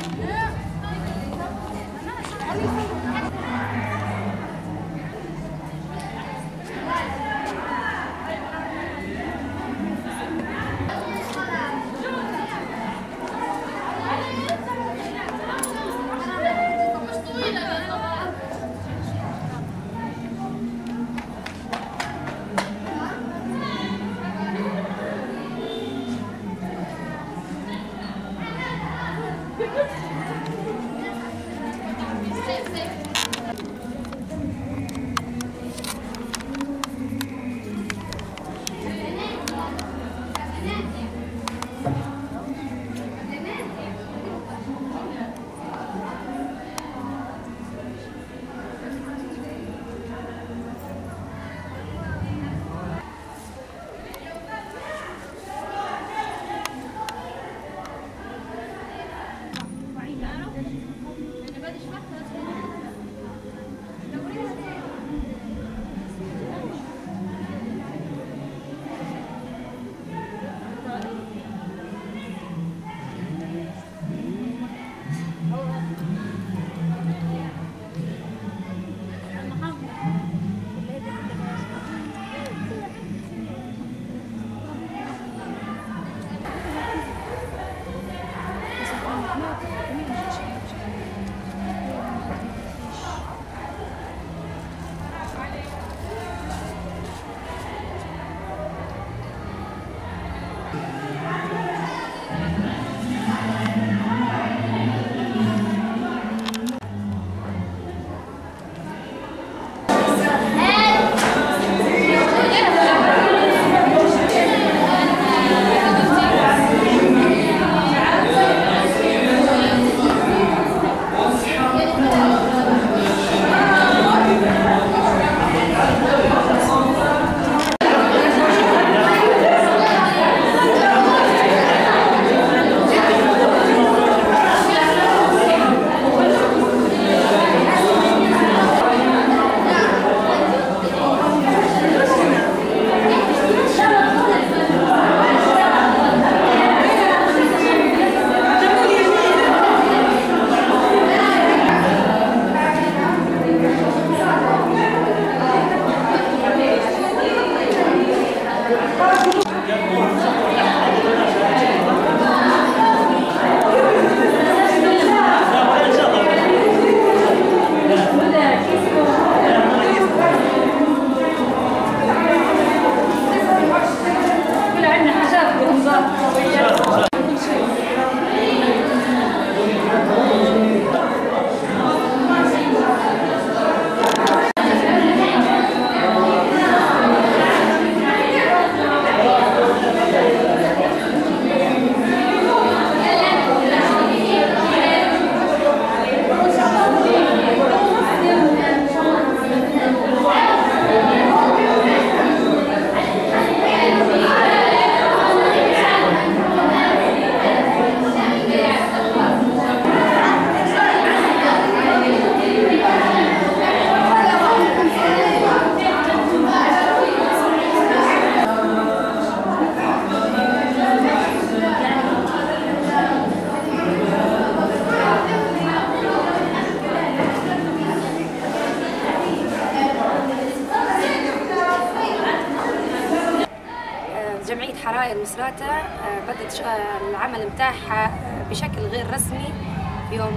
جمعية حرائر مصراتة بدأت العمل متاعها بشكل غير رسمي في يوم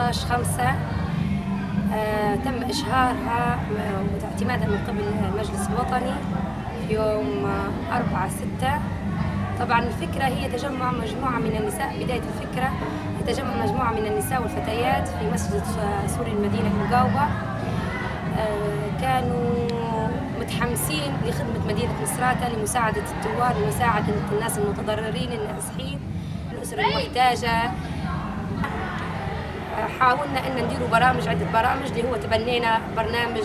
15/5. تم إشهارها واعتمادها من قبل المجلس الوطني في يوم 4/6. طبعا الفكرة هي تجمع مجموعة من النساء. بداية الفكرة هي تجمع مجموعة من النساء والفتيات في مسجد سوري المدينة المجاوبة. كانوا متحمسين لخدمة مدينة مصراتة، لمساعدة الثوار، لمساعدة الناس المتضررين النازحين، الأسر المحتاجة. حاولنا أن نديروا برامج، عدة برامج، اللي هو تبنينا برنامج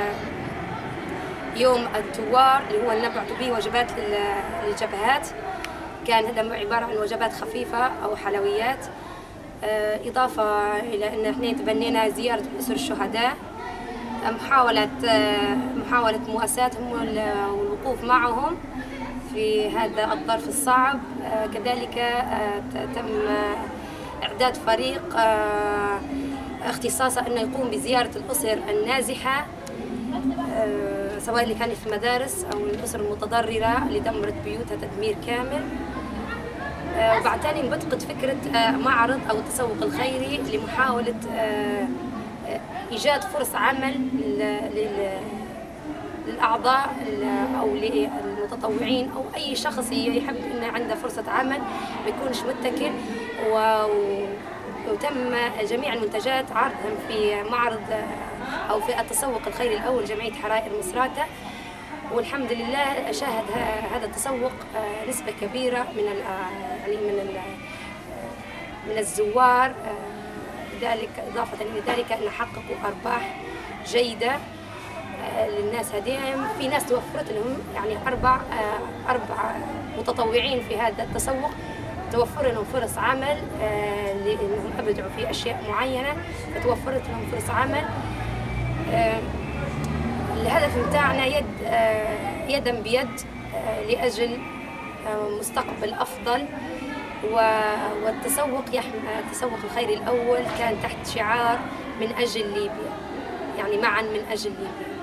يوم الثوار اللي هو نبعث به وجبات للجبهات. كان هذا عبارة عن وجبات خفيفة أو حلويات، إضافة إلى أن احنا تبنينا زيارة أسر الشهداء، محاولة مواساتهم والوقوف معهم في هذا الظرف الصعب. كذلك تم إعداد فريق اختصاصه أنه يقوم بزيارة الأسر النازحة، سواء اللي كانت في المدارس أو الأسر المتضررة اللي دمرت بيوتها تدمير كامل. وبعد تاني بتقد فكرة معرض أو التسوق الخيري لمحاولة إيجاد فرص عمل للأعضاء أو للمتطوعين أو أي شخص يحب أنه عنده فرصة عمل ما يكونش متكل. وتم جميع المنتجات عرضهم في معرض أو في التسوق الخيري الأول جمعية حرائر مصراتة، والحمد لله شهد هذا التسوق نسبة كبيرة من الزوار. ذلك إضافة إلى ذلك أن حققوا أرباح جيدة للناس هذين. في ناس توفرت لهم يعني أربع متطوعين في هذا التسوق توفر لهم فرص عمل، لأنهم أبدعوا في أشياء معينة فتوفرت لهم فرص عمل. الهدف متاعنا يدا بيد لأجل مستقبل أفضل. والتسوق التسوق الخيري الأول كان تحت شعار من أجل ليبيا، يعني معا من أجل ليبيا.